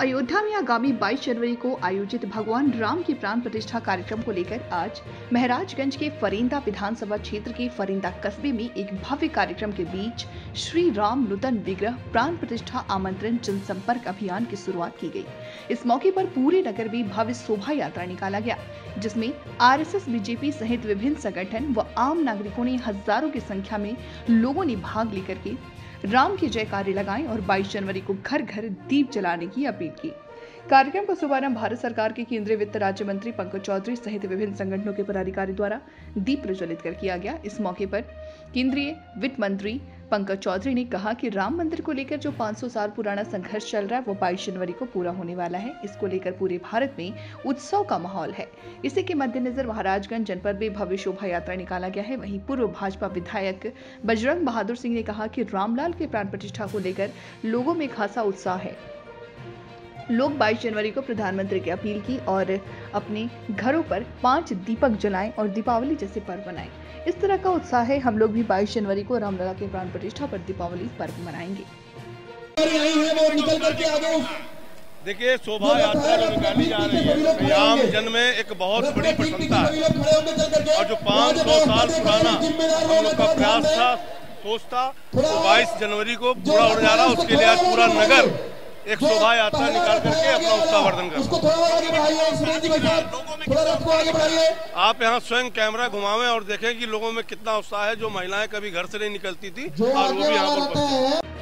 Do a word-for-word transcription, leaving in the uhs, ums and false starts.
अयोध्या में आगामी बाईस जनवरी को आयोजित भगवान राम की प्राण प्रतिष्ठा कार्यक्रम को लेकर आज महराजगंज के फरेंदा विधानसभा क्षेत्र के फरेंदा कस्बे में एक भव्य कार्यक्रम के बीच श्री राम नूतन विग्रह प्राण प्रतिष्ठा आमंत्रण जनसंपर्क अभियान की शुरुआत की गई। इस मौके पर पूरे नगर में भव्य शोभा यात्रा निकाला गया, जिसमें आरएसएस, बीजेपी सहित विभिन्न संगठन व आम नागरिकों ने हजारों की संख्या में लोगों ने भाग लेकर के राम की जयकारे लगाएं और बाईस जनवरी को घर घर दीप जलाने की अपील की। कार्यक्रम का शुभारंभ भारत सरकार के केंद्रीय वित्त राज्य मंत्री पंकज चौधरी सहित विभिन्न संगठनों के पदाधिकारी द्वारा दीप प्रज्वलित कर किया गया। इस मौके पर केंद्रीय वित्त मंत्री पंकज चौधरी ने कहा कि राम मंदिर को लेकर जो पाँच सौ साल पुराना संघर्ष चल रहा है वो बाईस जनवरी को पूरा होने वाला है। इसको लेकर पूरे भारत में उत्सव का माहौल है। इसी के मद्देनजर महाराजगंज जनपद में भव्य शोभा यात्रा निकाला गया है। वहीं पूर्व भाजपा विधायक बजरंग बहादुर सिंह ने कहा कि रामलाल के प्राण प्रतिष्ठा को लेकर लोगों में खासा उत्साह है। लोग बाईस जनवरी को प्रधानमंत्री की अपील की और अपने घरों पर पांच दीपक जलाएं और दीपावली जैसे पर्व मनाएं। इस तरह का उत्साह है। हम लोग भी बाईस जनवरी को रामलला के प्राण प्रतिष्ठा पर दीपावली पर्व मनाएंगे। देखिए, शोभा यात्रा जो निकाली जा रही है राम जन्म में एक बहुत बड़ी प्रसन्नता है और जो पाँच सौ साल पुराना हम लोग का प्रयास था, सोच था, वो बाईस जनवरी को पूरा हो जा रहा है। उसके लिए आज पूरा नगर एक शोभा यात्रा निकाल करके अपना उत्साहवर्धन कर। आप यहाँ स्वयं कैमरा घुमावें और देखें कि लोगों में कितना उत्साह है। जो महिलाएं कभी घर से नहीं निकलती थी और वो भी यहाँ पर उपस्थित हैं।